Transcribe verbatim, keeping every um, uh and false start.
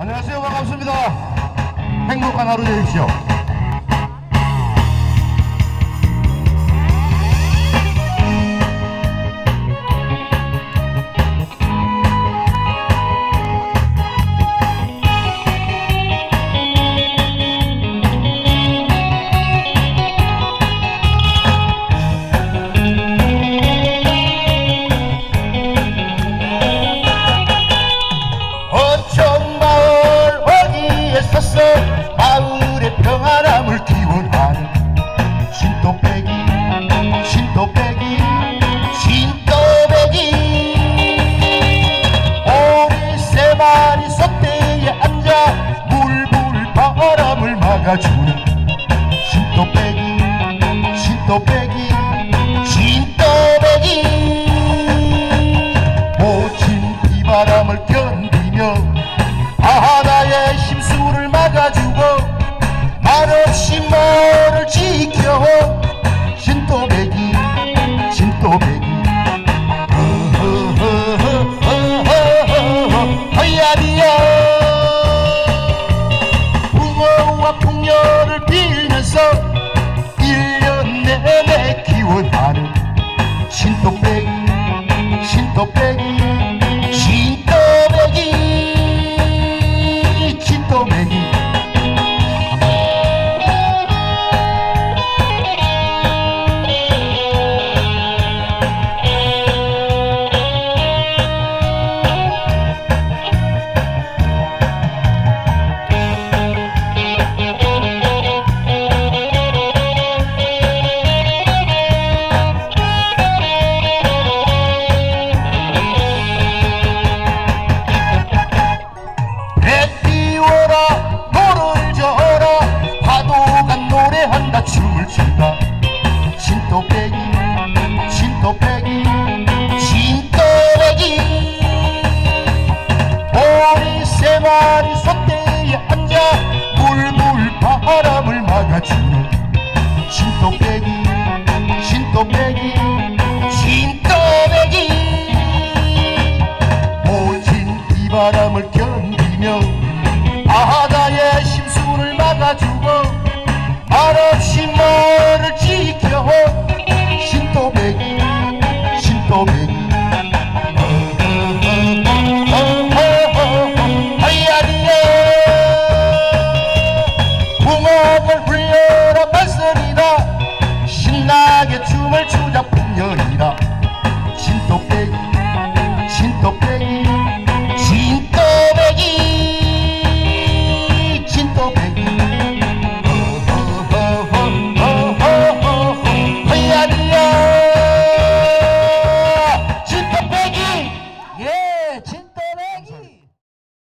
안녕하세요. 반갑습니다. 행복한 하루 되십시오. 마을의 평안함을 기원하는 신또배기 신또배기 신또배기 오리 세 마리 솥대에 앉아 물불 바람을 막아주는 신또배기 신또배기 신또배기 모친 비바람을 견디며 바다의 심수를 막아주고 말없이 뭐를 지켜 신또배기 신또배기 허야비야 붕어와 풍년을 빌면서 일 년 내내 기원하는 신또배기 신또배기 신또배기 신또배기 춤을 춘다 신또배기 신또배기 신또배기 오리 세 마리 솥대에 앉아 물물 바람을 막아주는 신또배기 신또배기 신또배기 모진 비바람을